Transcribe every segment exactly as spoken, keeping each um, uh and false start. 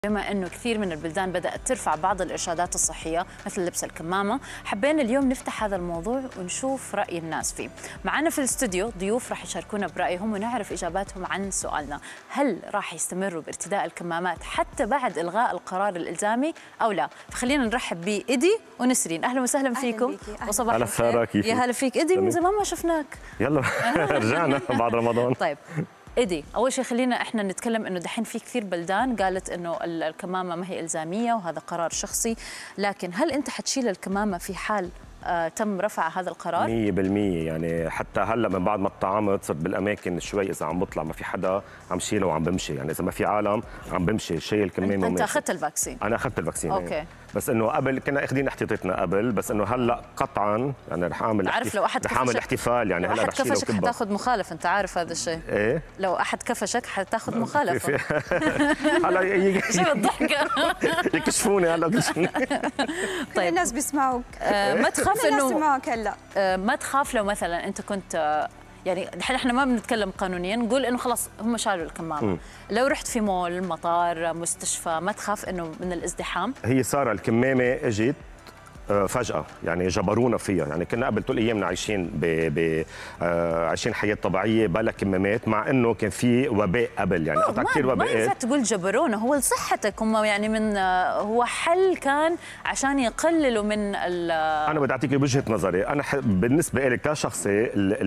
بما أنه كثير من البلدان بدأت ترفع بعض الإرشادات الصحية مثل لبس الكمامة، حبينا اليوم نفتح هذا الموضوع ونشوف رأي الناس فيه. معنا في الاستوديو ضيوف راح يشاركونا برأيهم ونعرف إجاباتهم عن سؤالنا: هل راح يستمروا بارتداء الكمامات حتى بعد إلغاء القرار الإلزامي أو لا؟ فخلينا نرحب بإيدي ونسرين. أهلا وسهلا فيكم وصباح الخير. يا هلا فيك إيدي، من زمان ما شفناك. يلا رجعنا بعد رمضان. طيب إيدي، أول شيء خلينا إحنا نتكلم إنه دحين في كثير بلدان قالت إنه الكمامة ما هي إلزامية وهذا قرار شخصي، لكن هل أنت حتشيل الكمامة في حال آه تم رفع هذا القرار؟ مية بالمية. يعني حتى هلا من بعد ما اتطعمت صرت بالاماكن شوي اذا عم بطلع ما في حدا عم شيله وعم بمشي، يعني اذا ما في عالم عم بمشي شايل كمامه. انت اخذت الفاكسين؟ انا اخذت الفاكسين. اوكي يعني. بس انه قبل كنا اخذين احتياطاتنا قبل، بس انه هلا قطعا يعني رح اعمل عارف لو احد رح اعمل احتفال، يعني هلا رح شيله كفشك حتاخذ مخالفه، انت عارف هذا الشيء؟ ايه لو احد كفشك حتاخذ مخالفه. هلا يجي شو الضحكه؟ يكشفوني هلا. طيب الناس بيسمعوك. آه ما تخاف انه يسمعوك هلا. آه ما تخاف لو مثلا انت كنت آه يعني دحين احنا ما بنتكلم قانونيا، نقول انه خلاص هم شالوا الكمامه، م. لو رحت في مول، مطار، مستشفى، ما تخاف انه من الازدحام؟ هي ساره الكمامه اجت فجأة، يعني جبرونا فيها، يعني كنا قبل طول ايامنا عايشين ب ب عايشين حياة طبيعية بلا كمامات، مع انه كان في وباء قبل، يعني قطع كثير وباءات. ما ينفع تقول جبرونا، هو لصحتك، هم يعني من هو حل كان عشان يقللوا من ال انا بدي اعطيك وجهة نظري، انا بالنسبة لي كشخصي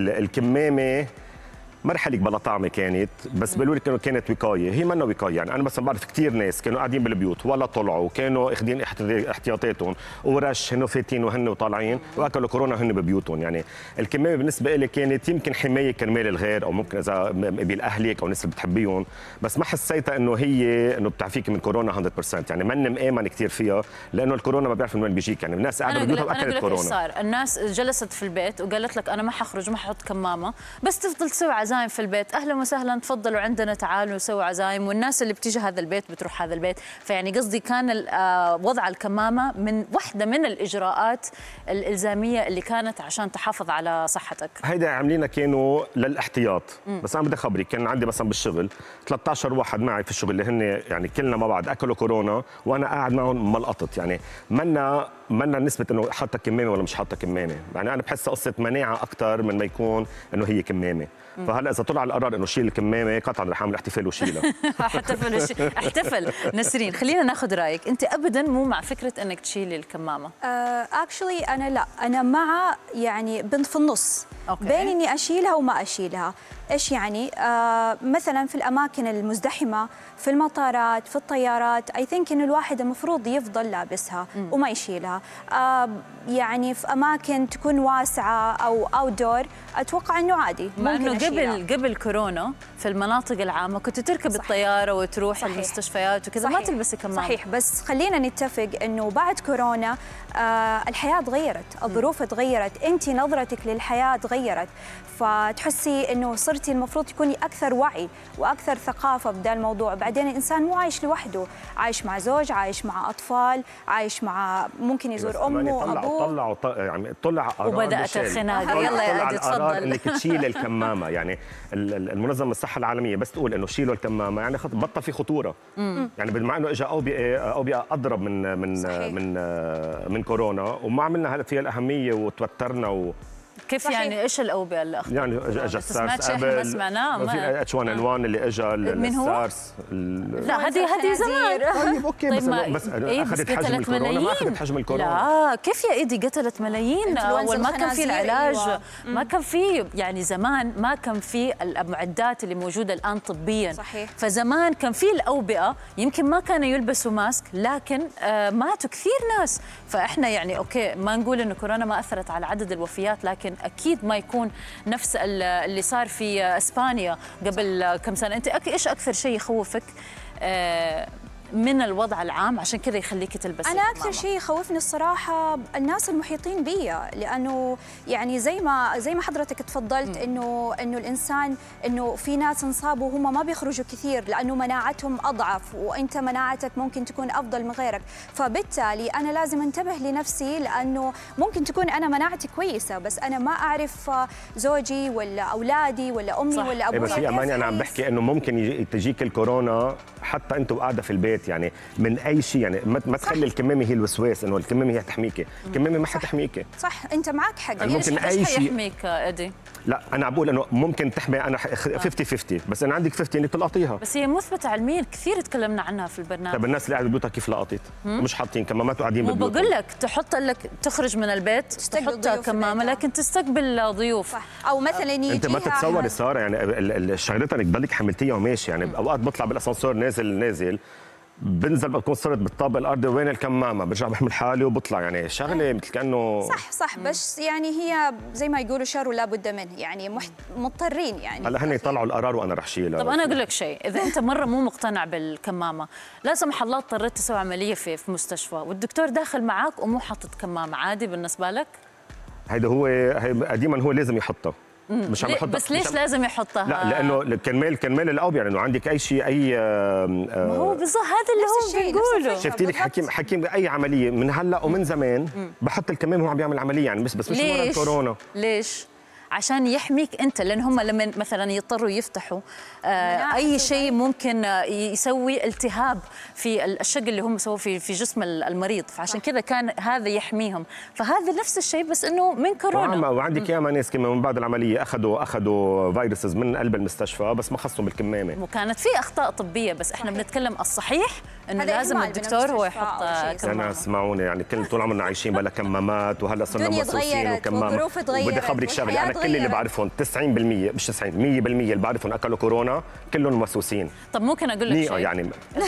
الكمامة ما رح لك بلا طعمه كانت، بس بيقولوا لك انه كانت وقايه، هي منا وقايه، يعني انا مثلا بعرف كثير ناس كانوا قاعدين بالبيوت ولا طلعوا، كانوا اخذين احتياطاتهم ورش هن فاتين وهن وطالعين واكلوا كورونا هن ببيوتهم، يعني الكمامه بالنسبه لي كانت يمكن حمايه كرمال الغير او ممكن اذا بالاهلك او الناس اللي بتحبيهم، بس ما حسيتها انه هي انه بتعفيك من كورونا مية بالمية، يعني ماني مآمن كثير فيها، لانه الكورونا ما بيعرف من وين بيجيك، يعني الناس قاعده ببيوتها واكلت كورونا. صار الناس جلست في البيت وقالت لك انا ما حخرج وما ححط كمامه، بس تفضل تسوي عزايم في البيت. اهلا وسهلا، تفضلوا عندنا، تعالوا نسوي عزايم، والناس اللي بتيجي هذا البيت بتروح هذا البيت. فيعني قصدي كان وضع الكمامه من واحده من الاجراءات الالزاميه اللي كانت عشان تحافظ على صحتك. هيدا عاملينها كانوا للاحتياط. م. بس انا بدي اخبرك، كان عندي مثلا بالشغل ثلاثة عشر واحد معي في الشغل اللي هن يعني كلنا مع بعض اكلوا كورونا وانا قاعد معهم ملقطت، يعني منا منا نسبه انه حاطه كمامه ولا مش حاطه كمامه، يعني انا بحسها قصه مناعه اكثر من ما يكون انه هي كمامه. فهلا اذا طلع القرار انه شيل الكمامه قطعا رح اعمل احتفال وشيلها. احتفل وش... احتفل. نسرين، خلينا ناخذ رايك، انت ابدا مو مع فكره انك تشيلي الكمامه؟ اكشلي uh, انا لا، انا مع يعني بنت في النص. أوكي. بين اني اشيلها وما اشيلها. ايش يعني؟ آه مثلا في الاماكن المزدحمه، في المطارات، في الطيارات، اي ثينك انه الواحد المفروض يفضل لابسها م. وما يشيلها. آه يعني في اماكن تكون واسعه او اوت دور اتوقع انه عادي، مع انه قبل قبل كورونا في المناطق العامه كنت تركب صحيح. الطياره وتروح صحيح. المستشفيات وكذا ما تلبسي كمامه. صحيح، بس خلينا نتفق انه بعد كورونا آه الحياه تغيرت، الظروف م. تغيرت، انت نظرتك للحياه تغيرت، فتحسي انه صرتي المفروض تكوني اكثر وعي واكثر ثقافه بدا الموضوع. بعدين الانسان مو عايش لوحده، عايش مع زوج، عايش مع اطفال، عايش مع ممكن يزور امه وابوه. طلعوا يعني طلع قرار وبدات الخناقه. يلا يا ادي تفضل. انك تشيل الكمامه، يعني المنظمه الصحه العالميه بس تقول انه شيلوا الكمامه يعني بطل في خطوره. مم. يعني بما انه اجى اوبئه اوبئه اضرب من من صحيح. من من كورونا وما عملنا هلا فيها الاهميه وتوترنا و كيف صحيح. يعني ايش الاوبئه اللي اخذت؟ يعني اجى السارس قبل، ما سمعناه. في اتش واحد ان واحد اللي اجى السارس. لا هذه هذه زمان. طيب اوكي بس بس اخذت حجم الكورونا، ما اخذت حجم الكورونا. لا كيف يا ايدي قتلت ملايين؟ اول ما كان في العلاج. أيوة. ما كان في، يعني زمان ما كان في المعدات اللي موجوده الان طبيا. صحيح. فزمان كان في الاوبئه، يمكن ما كانوا يلبسوا ماسك لكن آه ماتوا كثير ناس. فاحنا يعني اوكي ما نقول انه كورونا ما اثرت على عدد الوفيات، لكن اكيد ما يكون نفس اللي صار في اسبانيا قبل كم سنه. انت ايش اكثر شيء يخوفك من الوضع العام عشان كذا يخليكي تلبسي؟ انا اكثر شيء يخوفني الصراحه الناس المحيطين بي، لانه يعني زي ما زي ما حضرتك تفضلت انه انه الانسان انه في ناس انصابوا وهم ما بيخرجوا كثير لانه مناعتهم اضعف، وانت مناعتك ممكن تكون افضل من غيرك، فبالتالي انا لازم انتبه لنفسي، لانه ممكن تكون انا مناعتي كويسه بس انا ما اعرف زوجي ولا اولادي ولا امي صح. ولا ابوي. بس هي اماني انا عم بحكي انه ممكن تجيك الكورونا حتى انت وقاعده في البيت، البيت يعني من اي شيء، يعني ما ما تخلي الكمامه هي الوسواس انه الكمامه هي حتحميكي، الكمامه ما حتحميكي. صح، انت معك حق. يعني ممكن ليش اي شيء يحميك ادي؟ لا انا عم بقول انه ممكن تحمي، انا خمسين خمسين، بس انا عندك خمسين انك تلقطيها. بس هي مثبته علميا، كثير تكلمنا عنها في البرنامج. طيب الناس اللي قاعده ببيوتها كيف لقطت؟ مش حاطين كمامات وقاعدين ببيوتهم. وبقول لك تحط لك تخرج من البيت تحط كمامه لكن تستقبل ضيوف. صح. او مثلا يجي انت ما تتصوري ساره يعني الشغلتها انك تضلك حملتيها وماشي، يعني اوقات بطلع بالاسانسور نازل نازل بنزل بكون صرت بالطابق الارضي وين الكمامه، برجع بحمل حالي وبطلع، يعني شغله مثل كانه صح صح. بس يعني هي زي ما يقولوا شر ولا بد منه، يعني محت... مضطرين يعني. هلا هن يطلعوا القرار وانا رح شيلها. طب انا اقول لك شيء، اذا انت مره مو مقتنع بالكمامه، لا سمح الله اضطريت تسوي عمليه في في مستشفى والدكتور داخل معك ومو حاطط كمامه، عادي بالنسبه لك؟ هيدا هو قديما هو لازم يحطها. مش عم يحطها. بس ليش عم... لازم يحطها؟ لا لانه كرمال كرمال الاوبئه، لانه عندك اي شيء اي آه ما هو بالضبط هذا اللي هو بيقوله. شفتي لك حكيم حكيم باي عمليه من هلا ومن زمان بحط الكمامه وهو عم بيعمل عمليه، يعني بس بس مش ورا الكورونا. ليش؟ عشان يحميك انت، لان هم لما مثلا يضطروا يفتحوا آه اي شيء ممكن يسوي التهاب في الشق اللي هم سووه في في جسم المريض، فعشان كذا كان هذا يحميهم، فهذا نفس الشيء بس انه من كورونا. وعندك ياما ناس كمان من بعد العمليه اخذوا اخذوا فيروسز من قلب المستشفى بس ما خصوا بالكمامه، وكانت في اخطاء طبيه، بس احنا بنتكلم الصحيح انه لازم الدكتور هو يحط كمامه. انا اسمعوني يعني كل طول عمرنا عايشين بلا كمامات، وهلا صرنا موسوسين وكمامه. وبدي اخبرك شغله، انا كل اللي بعرفهم تسعين بالمية مش تسعين مية بالمية اللي بعرفهم اكلوا كورونا كلهم موسوسين. طب ممكن اقول لك شيء يعني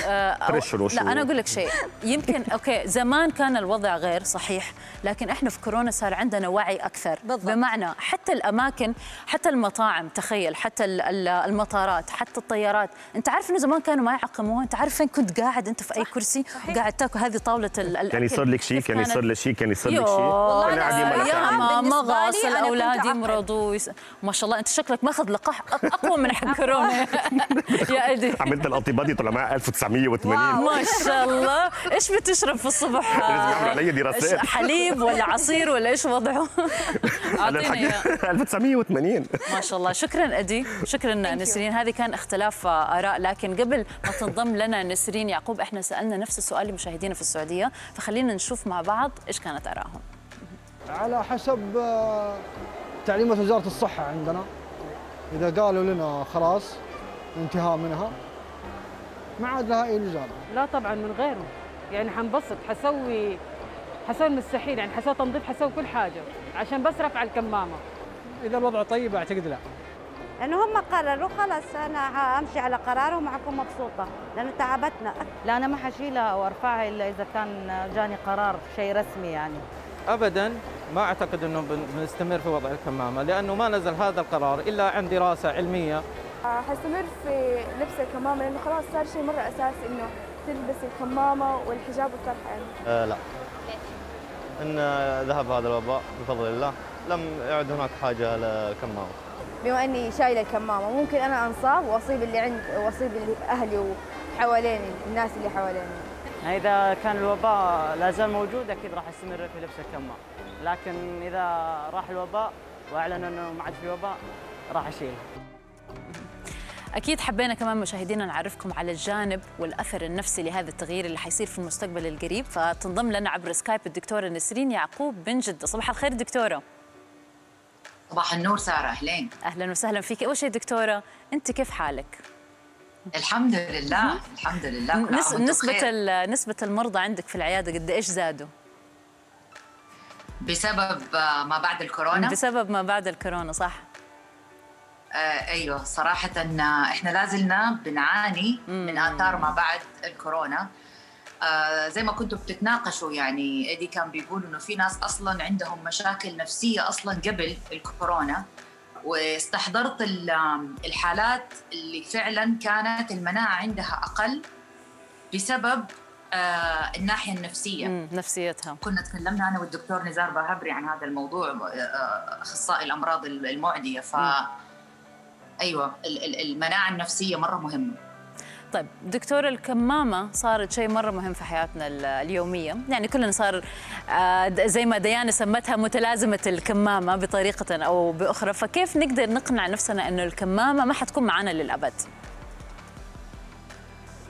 ترشروا لا انا اقول لك شيء، يمكن اوكي زمان كان الوضع غير صحيح، لكن احنا في كورونا صار عندنا وعي اكثر. بالضبط. بمعنى حتى الاماكن، حتى المطاعم، تخيل حتى المطارات، حتى الطيارات، انت عارف انه زمان كانوا ما يعقموها، انت عارف فين كنت قاعد انت في اي كرسي وقاعد تاكل هذه طاوله الاكل. كان يصير لك شيء، كان يصير لي شيء، كان يصير لك شيء. والله يا ما مغص الاولاد يمرضوا. ما شاء الله انت شكلك ماخذ لقاح اقوى من حق كورونا يا ادي. عملت الانتيبادي طلع معي ألف وتسعمية وثمانين. ما شاء الله. ايش بتشرب في الصبح؟ لازم يعملوا علي دراسات. حليب ولا عصير ولا ايش وضعه؟ اعطيني ألف وتسعمية وثمانين. ما شاء الله. شكرا ادي، شكرا نسرين. هذه كان اختلاف اراء، لكن قبل ما تنضم لنا نسرين يعقوب احنا سالنا نفس السؤال لمشاهدينا في السعوديه، فخلينا نشوف مع بعض ايش كانت ارائهم. على حسب تعليمات وزارة الصحة عندنا، إذا قالوا لنا خلاص انتهاء منها ما عاد لها أي لزوم. لا طبعا من غيره، يعني حنبسط، حسوي حسوي المستحيل، يعني حسوي تنظيف، حسوي كل حاجة عشان بس رفع الكمامة. إذا الوضع طيب أعتقد لا. لأنه هم قرروا خلاص، أنا همشي على قرارهم وحكون مبسوطة لأنه تعبتنا. لا أنا ما حشيلها وأرفعها إلا إذا كان جاني قرار شيء رسمي يعني. أبداً ما أعتقد أنه بنستمر في وضع الكمامة، لأنه ما نزل هذا القرار إلا عن دراسة علمية. حستمر في لبس الكمامة لأنه خلاص صار شيء مرة أساسي إنه تلبس الكمامة والحجاب والطرحة يعني. آه لا. إن ذهب هذا الوباء بفضل الله، لم يعد هناك حاجة للكمامة. بما إني شايلة الكمامة ممكن أنا أنصاب وأصيب اللي عند وأصيب اللي أهلي وحواليني، الناس اللي حواليني. إذا كان الوباء لا زال موجود أكيد راح استمر في لبس الكمامة، لكن إذا راح الوباء وأعلنوا أنه ما عاد في وباء راح أشيله. أكيد حبينا كمان مشاهدينا نعرفكم على الجانب والأثر النفسي لهذا التغيير اللي حيصير في المستقبل القريب، فتنضم لنا عبر سكايب الدكتورة نسرين يعقوب من جدة. صباح الخير دكتورة. صباح النور سارة، أهلين. أهلا وسهلا فيك. أول شيء دكتورة أنت كيف حالك؟ الحمد لله الحمد لله. نس نسبة نسبة المرضى عندك في العيادة قد إيش زادوا؟ بسبب ما بعد الكورونا؟ بسبب ما بعد الكورونا صح. آه ايوه صراحة احنا لازلنا بنعاني من آثار ما بعد الكورونا. آه زي ما كنتوا بتتناقشوا يعني ايدي كان بيقول انه في ناس اصلا عندهم مشاكل نفسية اصلا قبل الكورونا، واستحضرت الحالات اللي فعلا كانت المناعة عندها أقل بسبب آه الناحية النفسية. مم. نفسيتها. كنا تكلمنا أنا والدكتور نزار باهبري عن هذا الموضوع، آه أخصائي الأمراض المعدية. ف أيوة المناعة النفسية مرة مهمة. طيب دكتور، الكمامة صارت شيء مرة مهم في حياتنا اليومية، يعني كلنا صار زي ما ديانا سمتها متلازمة الكمامة بطريقة أو بأخرى، فكيف نقدر نقنع نفسنا أنه الكمامة ما حتكون معنا للأبد؟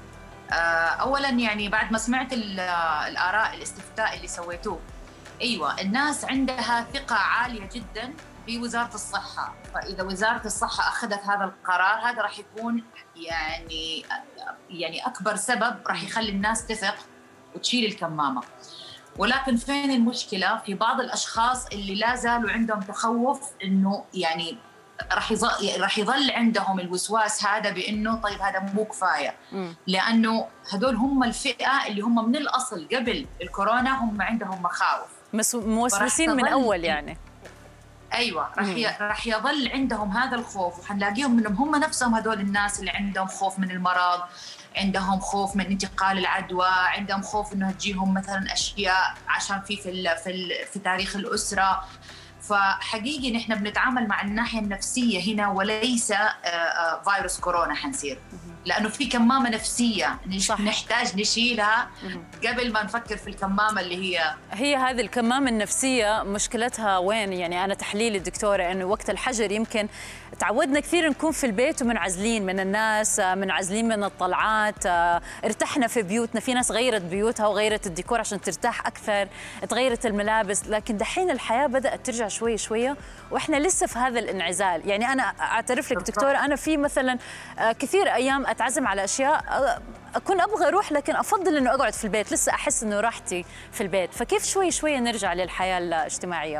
اولا يعني بعد ما سمعت الاراء الاستفتاء اللي سويتوه، ايوه الناس عندها ثقه عاليه جدا بوزاره الصحه، فاذا وزاره الصحه اخذت هذا القرار هذا راح يكون يعني يعني اكبر سبب راح يخلي الناس تثق وتشيل الكمامه. ولكن فين المشكله؟ في بعض الاشخاص اللي لا زالوا عندهم تخوف انه يعني راح يظل راح يظل عندهم الوسواس هذا بانه طيب هذا مو كفايه، لانه هذول هم الفئه اللي هم من الاصل قبل الكورونا هم عندهم مخاوف، موسوسين من اول يعني. ايوه راح راح يظل عندهم هذا الخوف، وحنلاقيهم منهم هم نفسهم هذول الناس اللي عندهم خوف من المرض، عندهم خوف من انتقال العدوى، عندهم خوف انه تجيهم مثلا اشياء عشان في في في, في تاريخ الاسره. فحقيقي نحن بنتعامل مع الناحيه النفسيه هنا وليس فيروس كورونا حنصير، لانه في كمامه نفسيه صح. نحتاج نشيلها قبل ما نفكر في الكمامه اللي هي هي هذه الكمامه النفسيه. مشكلتها وين؟ يعني انا تحليلي الدكتوره انه وقت الحجر يمكن تعودنا كثير نكون في البيت ومنعزلين من الناس، منعزلين من الطلعات، ارتحنا في بيوتنا، في ناس غيرت بيوتها وغيرت الديكور عشان ترتاح اكثر، تغيرت الملابس، لكن دحين الحياه بدات ترجع شوي شويه واحنا لسه في هذا الانعزال. يعني انا اعترف لك دكتوره انا في مثلا كثير ايام اتعزم على اشياء اكون ابغى اروح لكن افضل انه اقعد في البيت، لسه احس انه راحتي في البيت. فكيف شوي شوي نرجع للحياه الاجتماعيه؟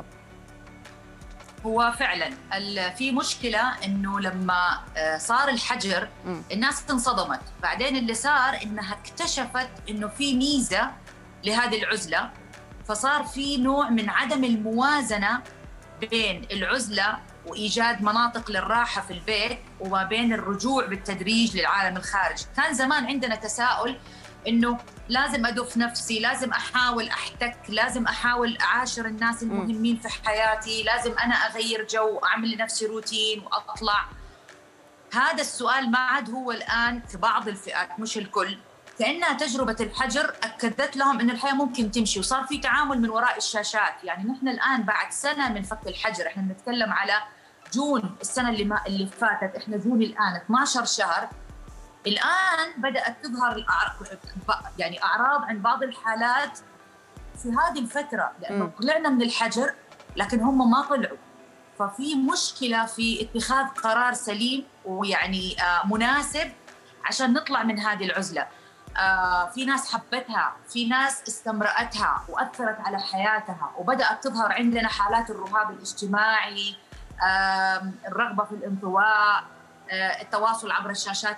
هو فعلا في مشكله انه لما صار الحجر الناس انصدمت، بعدين اللي صار انها اكتشفت انه في ميزه لهذه العزله، فصار في نوع من عدم الموازنه بين العزله وايجاد مناطق للراحه في البيت وما بين الرجوع بالتدريج للعالم الخارجي. كان زمان عندنا تساؤل انه لازم ادف نفسي، لازم احاول احتك، لازم احاول اعاشر الناس المهمين في حياتي، لازم انا اغير جو، اعمل لنفسي روتين واطلع. هذا السؤال ما عاد هو الان في بعض الفئات مش الكل، كانها تجربه الحجر اكدت لهم ان الحياه ممكن تمشي، وصار في تعامل من وراء الشاشات. يعني نحن الان بعد سنه من فك الحجر، احنا بنتكلم على جون السنه اللي ما اللي فاتت، احنا جون الان اثني عشر شهر، الآن بدأت تظهر يعني أعراض عن بعض الحالات في هذه الفترة، لأنه طلعنا من الحجر لكن هم ما طلعوا. ففي مشكلة في اتخاذ قرار سليم ويعني مناسب عشان نطلع من هذه العزلة. في ناس حبتها، في ناس استمرأتها وأثرت على حياتها، وبدأت تظهر عندنا حالات الرهاب الاجتماعي، الرغبة في الانطواء، التواصل عبر الشاشات،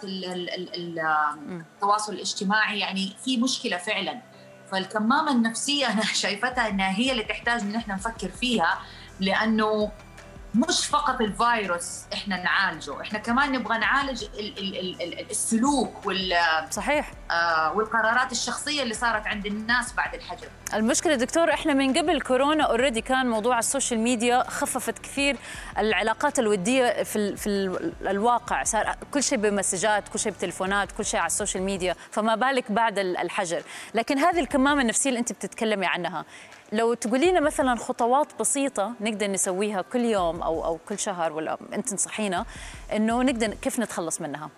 التواصل الاجتماعي. يعني في مشكلة فعلا. فالكمامة النفسية أنا شايفتها أنها هي اللي تحتاج أن احنا نفكر فيها، لأنه مش فقط الفيروس احنا نعالجه، احنا كمان نبغى نعالج ال ال ال السلوك وال صحيح آه والقرارات الشخصيه اللي صارت عند الناس بعد الحجر. المشكله دكتور احنا من قبل كورونا اوريدي كان موضوع السوشيال ميديا خففت كثير العلاقات الوديه في ال في ال الواقع، صار كل شيء بمسجات، كل شيء بتليفونات، كل شيء على السوشيال ميديا، فما بالك بعد الحجر. لكن هذه الكمامه النفسيه اللي انت بتتكلمي عنها، لو تقولي لنا مثلا خطوات بسيطه نقدر نسويها كل يوم او او كل شهر، ولا انت تنصحينا انه نقدر كيف نتخلص منها؟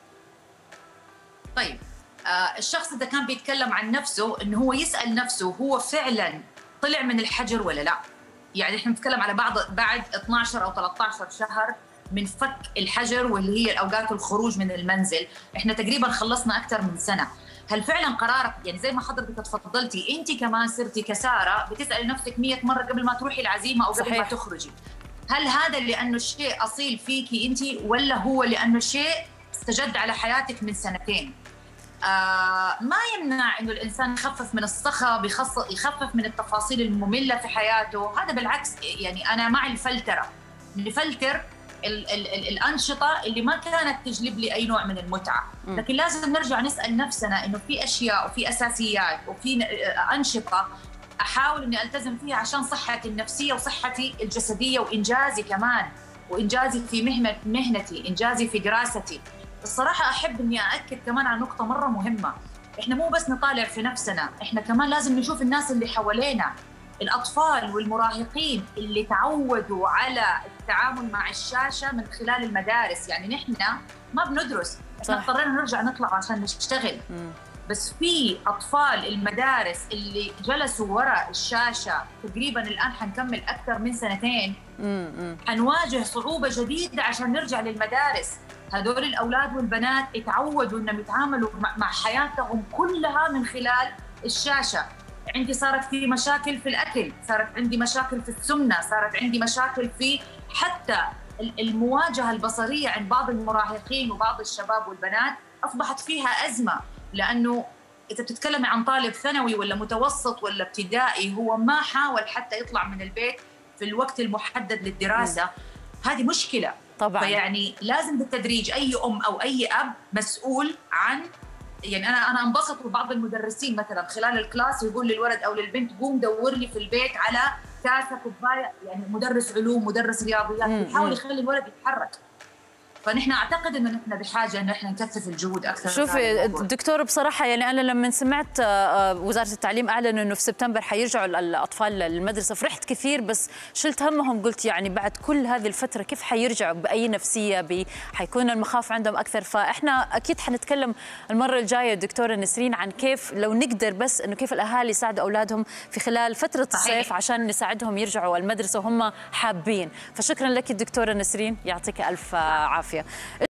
طيب آه الشخص اذا كان بيتكلم عن نفسه انه هو يسال نفسه هو فعلا طلع من الحجر ولا لا؟ يعني احنا بنتكلم على بعض بعد اثني عشر او ثلاثة عشر شهر من فك الحجر واللي هي اوقات الخروج من المنزل، احنا تقريبا خلصنا اكثر من سنه. هل فعلا قرارك يعني زي ما حضرتك تفضلتي انت كمان صرتي كساره بتسالي نفسك مية مره قبل ما تروحي العزيمه او قبل صحيح. ما تخرجي، هل هذا لانه الشيء اصيل فيكي انت ولا هو لانه الشيء استجد على حياتك من سنتين؟ آه ما يمنع انه الانسان يخفف من الصخب، يخفف من التفاصيل الممله في حياته، هذا بالعكس. يعني انا مع الفلتره، نفلتر ال ال ال الأنشطة اللي ما كانت تجلب لي أي نوع من المتعة، لكن لازم نرجع نسأل نفسنا إنه في أشياء وفي أساسيات وفي أنشطة أحاول إني ألتزم فيها عشان صحتي النفسية وصحتي الجسدية وإنجازي كمان، وإنجازي في مهنة مهنتي، إنجازي في دراستي. الصراحة أحب إني أأكد كمان على نقطة مرة مهمة، إحنا مو بس نطالع في نفسنا، إحنا كمان لازم نشوف الناس اللي حوالينا، الأطفال والمراهقين اللي تعودوا على التعامل مع الشاشة من خلال المدارس. يعني نحن ما بندرس، احنا اضطرينا نرجع نطلع عشان نشتغل. مم. بس في اطفال المدارس اللي جلسوا وراء الشاشه تقريبا الان حنكمل اكثر من سنتين، حنواجه صعوبه جديده عشان نرجع للمدارس. هذول الاولاد والبنات اتعودوا انهم يتعاملوا مع حياتهم كلها من خلال الشاشه. عندي صارت في مشاكل في الاكل، صارت عندي مشاكل في السمنه، صارت عندي مشاكل في حتى المواجهه البصريه عند بعض المراهقين وبعض الشباب والبنات اصبحت فيها ازمه، لانه اذا بتتكلمي عن طالب ثانوي ولا متوسط ولا ابتدائي هو ما حاول حتى يطلع من البيت في الوقت المحدد للدراسه، هذه مشكله طبعا. فيعني لازم بالتدريج اي ام او اي اب مسؤول عن، يعني انا انا انبسط ببعض المدرسين مثلا خلال الكلاس يقول للولد او للبنت قوم دور لي في البيت على كاسه كوبايه، يعني مدرس علوم مدرس رياضيات بيحاول يخلي الولد يتحرك. فنحن اعتقد انه نحن بحاجه انه احنا نكثف الجهود اكثر. شوفي دكتور بصراحه يعني انا لما سمعت وزاره التعليم اعلنوا انه في سبتمبر حيرجعوا الاطفال للمدرسه فرحت كثير، بس شلت همهم، قلت يعني بعد كل هذه الفتره كيف حيرجعوا، باي نفسيه، بي حيكون المخاوف عندهم اكثر. فاحنا اكيد حنتكلم المره الجايه دكتوره نسرين عن كيف لو نقدر بس انه كيف الاهالي يساعدوا اولادهم في خلال فتره الصيف عشان نساعدهم يرجعوا المدرسه وهم حابين. فشكرا لك دكتوره نسرين، يعطيك الف عافيه.